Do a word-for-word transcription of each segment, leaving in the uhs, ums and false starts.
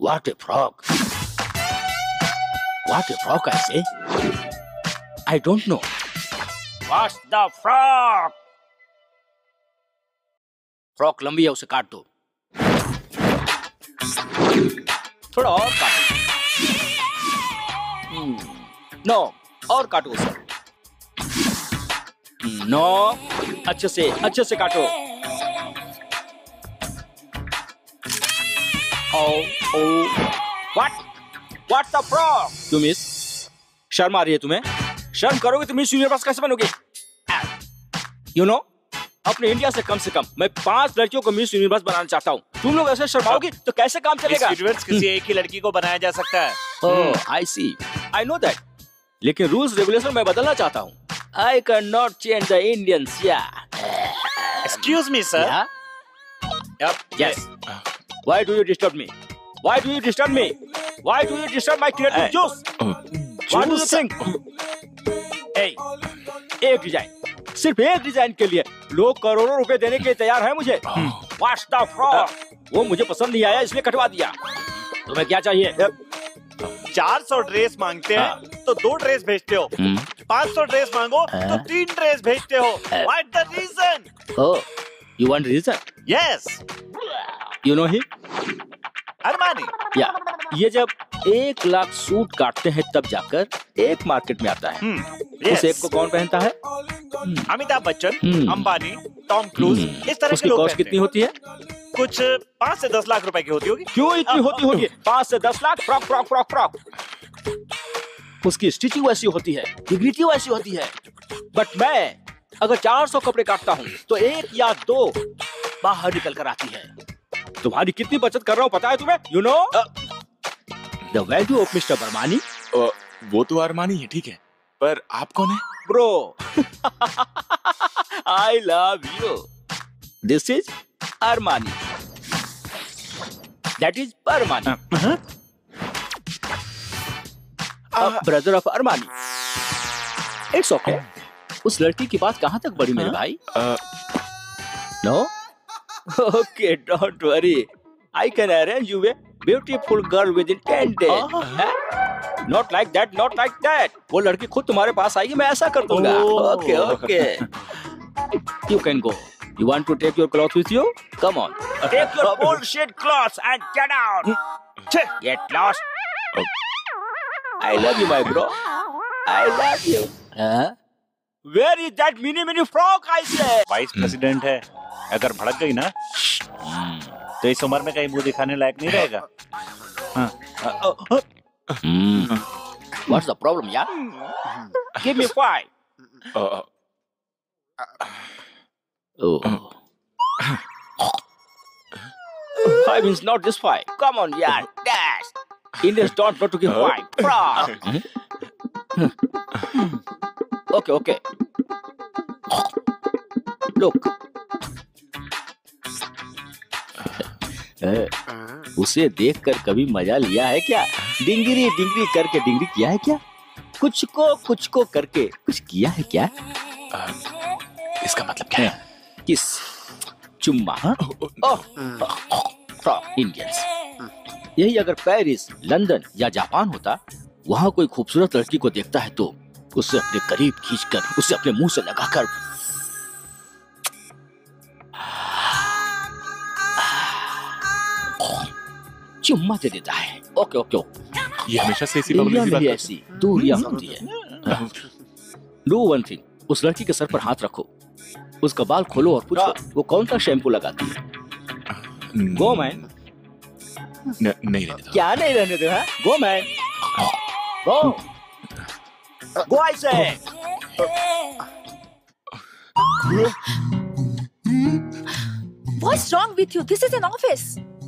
What a frog! What a frog, I say. I don't know. What's the frog? Frock लंबी है, उसे काट दो। थोड़ा और काटो। नो, और काटो उसे। नो, अच्छे से अच्छे से काटो। Oh, oh, what? What's the frog? तुम मिस, शर्म आ रही है तुम्हें? शर्म करोगे तो मिस यूनिवर्स कैसे बनोगे? You know, अपने इंडिया से कम से कम मैं पांच लड़कियों को मिस यूनिवर्स बनाना चाहता हूँ। तुम लोग ऐसे शर्माओगी तो कैसे काम चलेगा? मिस यूनिवर्स किसी एक ही लड़की को बनाया जा सकता है। Oh, I see. I know that. लेकिन रूल्स रेगुलेशन मैं बदलना चाहता हूँ। I cannot change the Indians, yeah. Excuse me, sir. Yeah? Yep. Yes. Why do you disturb me? Why do you disturb me? Why do you disturb my creative Hey. juice? What do you think? Hey, एक design, सिर्फ एक design के लिए लोग करोड़ों रुपए देने के लिए तैयार हैं मुझे। What's the frog? वो मुझे पसंद नहीं आया इसलिए कटवा दिया। तुम्हें क्या चाहिए? चार सौ ड्रेस मांगते हैं तो दो ड्रेस भेजते हो। पाँच सौ ड्रेस मांगो तो तीन ड्रेस भेजते हो। What's the reason? Oh, you want reason? Yes. You know him? Armani. या ये जब एक लाख सूट काटते हैं तब जाकर एक मार्केट में आता है। हम्म, उस एक को कौन पहनता है? Amitabh Bachchan, hmm. Ambani, Tom Cruise, इस तरह उसकी के लोग कॉस्ट पहनते कितनी हैं। होती है? कुछ पाँच से दस लाख रुपए की होती होगी। क्यों इतनी होती होगी? पाँच से दस lakh frock frock frock frock. उसकी स्टिचिंग वैसी होती है, इंटीग्रिटी वैसी होती है। बट मैं अगर चार सौ कपड़े काटता हूँ तो एक या दो बाहर निकल कर आती है। तुम्हारी कितनी बचत कर रहा हूँ पता है तुम्हें? You know the value of mister Barmani. वो तो अरमानी है, ठीक है, पर आप कौन है? Bro, I love you. This is Armani, that is Barmani, brother of Armani. It's okay. उस लड़की की बात कहाँ तक बढ़ी मेरे भाई? No, okay, don't worry. I can arrange you a beautiful girl within ten days. हाँ? Not like that, not like that. वो लड़की खुद तुम्हारे पास आएगी, मैं ऐसा कर दूंगा। Okay, okay. You can go. You want to take your clothes with you? Come on. Take your bullshit clothes and get out. Get lost. I love you, my bro. I love you. Huh? Where is that mini mini frog? I say. Vice president है, अगर भड़क गई ना तो इस उम्र में कहीं मुंह दिखाने लायक नहीं रहेगा। What's the problem, yeah? Give me five. Uh, Oh. Five is not this five. Come on, yeah, dash. Indians don't know to give five. Frog. Okay, okay. Look. उसे देखकर कभी मजा लिया है क्या? डिंगरी डिंगरी करके डिंगरी किया है क्या? कुछ को कुछ को करके कुछ किया है क्या? आ, इसका मतलब क्या है? किस, चुम्मा, हाँ? Frog Indians. यही अगर पेरिस, लंदन या जापान होता, वहाँ कोई खूबसूरत लड़की को देखता है तो उसे अपने करीब खींचकर उसे अपने मुंह से लगाकर चुम्मा दे देता है। Okay okay okay. ये हमेशा से इसी इंडिया बात में भी करता ऐसी दूरियां होती है। डू वन थिंग, उस लड़की के सर पर हाथ रखो, उसका बाल खोलो और पूछो वो कौन सा शैम्पू लगाती है। Go man. न, नहीं रहने दो। क्या नहीं रहने दो? है गो मैन, गो गो आई से। What's wrong with you? This is an office.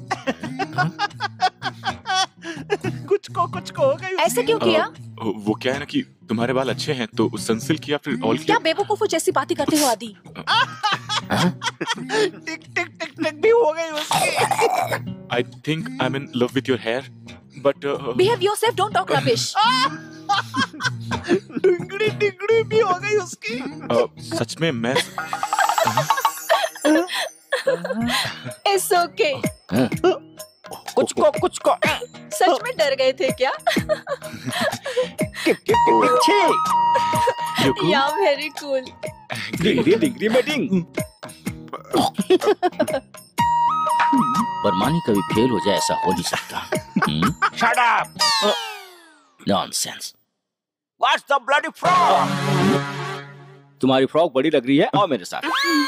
कुछ को कुछ को हो गई। ऐसे क्यों किया? आ, वो क्या है ना कि तुम्हारे बाल अच्छे हैं तो सनसिल्क या फिर ऑल क्या बेवकूफों जैसी बातें करते हो आदि? टिक टिक टिक टिक भी हो गई उसकी। I think I am in love with your hair but Behave yourself, don't talk rubbish. डिंगड़ी डिंगड़ी भी हो गई उसकी। सच में मैं It's okay. कुछ को कुछ को सच में डर गए थे क्या? टिक tick tick tick yeah very cool. Degree degree meeting. Barmani कभी फेल हो जाए ऐसा हो नहीं सकता। Shut up. Nonsense. What's the bloody frog? तुम्हारी फ्रॉक बड़ी लग रही है, आओ मेरे साथ।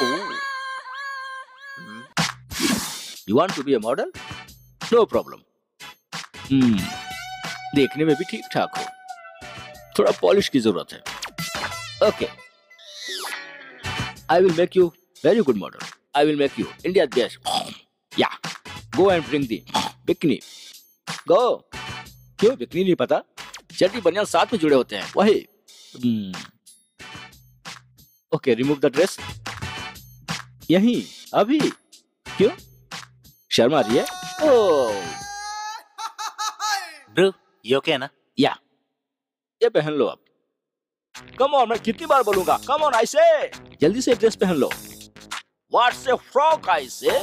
You want to be a model? No problem. Hmm, देखने में भी ठीक ठाक हो, थोड़ा पॉलिश की जरूरत है। Okay, I will make you very good model. I will make you India best. Yeah go and bring the bikini. Go. क्यों बिकनी नहीं पता? चड्डी बनियान साथ में जुड़े होते हैं, वही। Okay, remove the dress. यहीं अभी? क्यों? शर्म आ रही है? ओह ब्रो, ये ओके है ना? या ये पहन लो अब। कम ऑन, मैं कितनी बार बोलूंगा? कम ऑन आई से। जल्दी से ड्रेस पहन लो। व्हाट्स ए फ्रॉक आई से?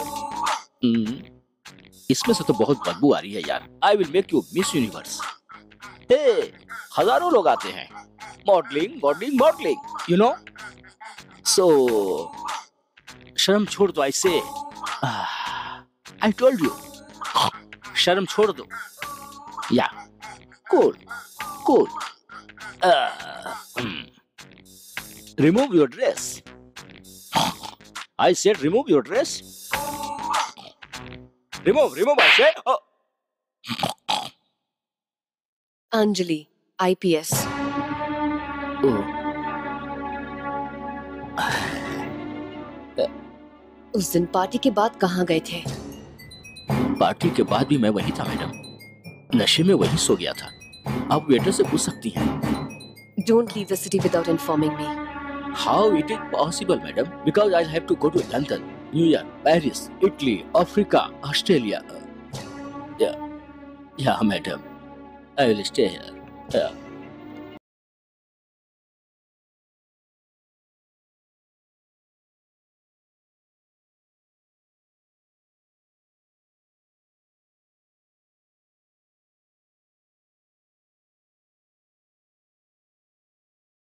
इसमें से तो बहुत बदबू आ रही है यार। I will make you Miss Universe. Hey, हजारों लोग आते हैं। Modelling modelling modelling, you know. So शर्म छोड़ दो आई से। आई टोल्ड यू, शर्म छोड़ दो। Yeah cool cool. Remove your dress. I said remove your dress. Remove remove I said. Anjali, I P S. उस दिन पार्टी के बाद कहाँ गए थे? पार्टी के बाद भी मैं वही था मैडम, नशे में वही सो गया था। आप वेटर से पूछ सकती हैं। Don't leave the city without informing me. How it is possible, madam? Because I have to go to London, New York, Paris, Italy, Africa, Australia. Uh, yeah, yeah, madam. I will stay here. Yeah.